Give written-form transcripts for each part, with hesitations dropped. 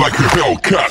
like a Hellcat.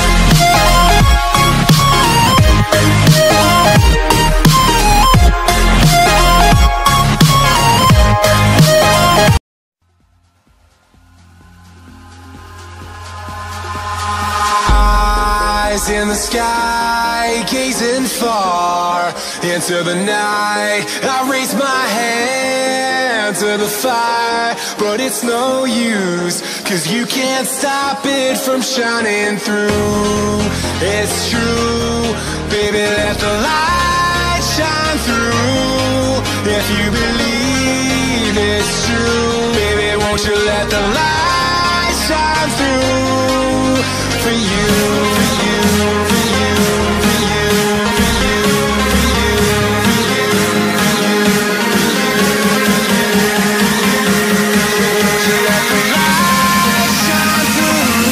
Eyes in the sky, gazing far into the night. I raise my hand to the fire, but it's no use, 'cause you can't stop it from shining through. It's true, baby, let the light shine through. If you believe it's true, baby, won't you let the light shine through for you, for you, for you, for you, for you, for you, for you, won't you let the light shine through?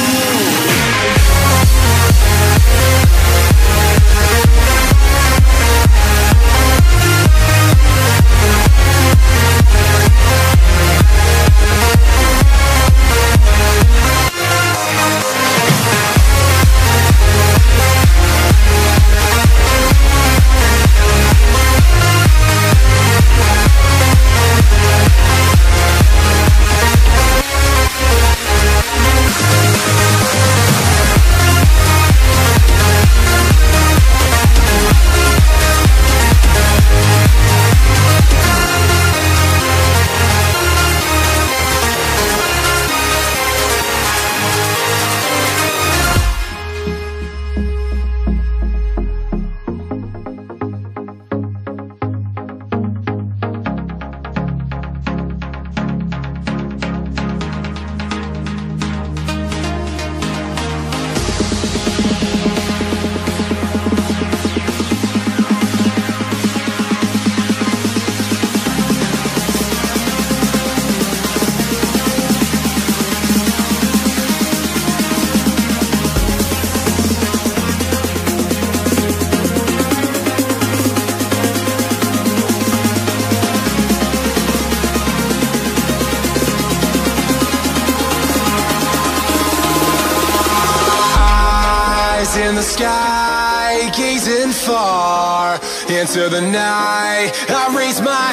In the sky, gazing far into the night. I raise my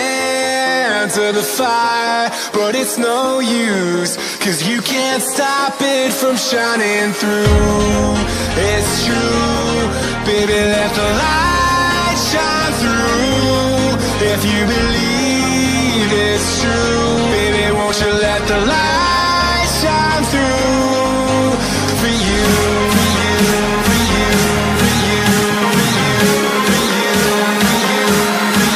hand to the fire, but it's no use, 'cause you can't stop it from shining through. It's true, baby, let the light shine through. If you believe it's true, baby, won't you let the light shine through for you, for you, for you, for you, for you, for you, for you, for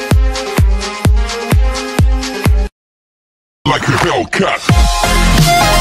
Like a Hellcat.